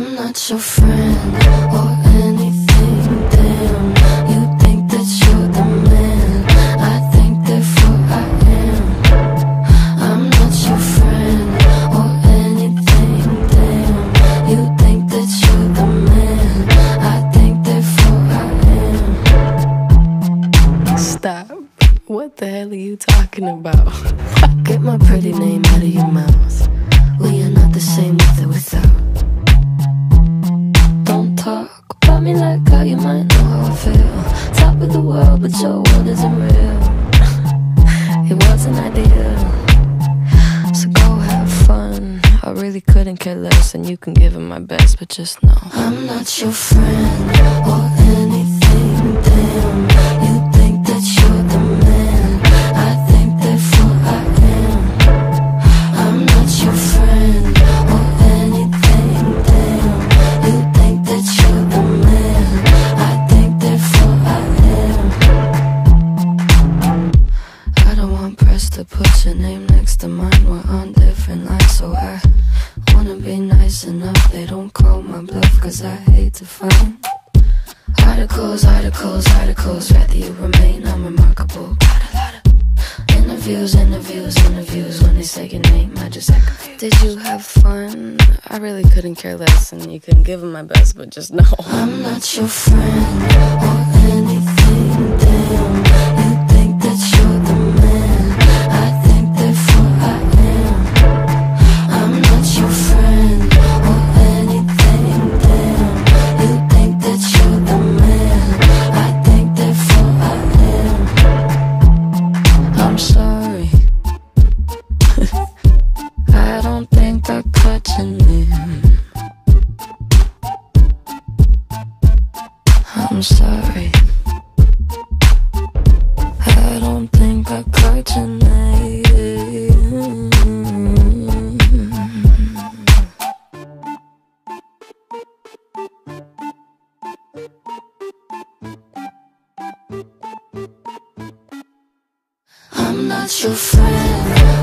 I'm not your friend or anything, damn. You think that you're the man, I think therefore I am. I'm not your friend or anything, damn. You think that you're the man, I think therefore I am. Stop. What the hell are you talking about? Get my pretty name out of your mouth. We are not the same with or without. Don't talk about me like how you might know how I feel. Top of the world, but your world isn't real. It wasn't ideal, so go have fun. I really couldn't care less, and you can give it my best, but just know I'm not your friend or anything, damn. You think that you're the man, I think therefore I am. I'm not your friend or anything, damn. You think that you're the man, I think therefore I am. I don't want press to put your name next to mine. We're on different lines, so I wanna be nice enough. They don't call my bluff, cause I hate to find articles, rather you remain unremarkable. Got a lot of interviews. When they say your name, I just act confused. Did you have fun? I really couldn't care less, and you couldn't give them my best, but just know I'm not your friend or anything, damn. You think that you're the man, I think therefore I am. I'm not your friend or anything, damn. You think that you're the man, I think therefore I am. I'm sorry, I don't think I caught your name. I'm sorry, I don't think I caught your name. I'm not your friend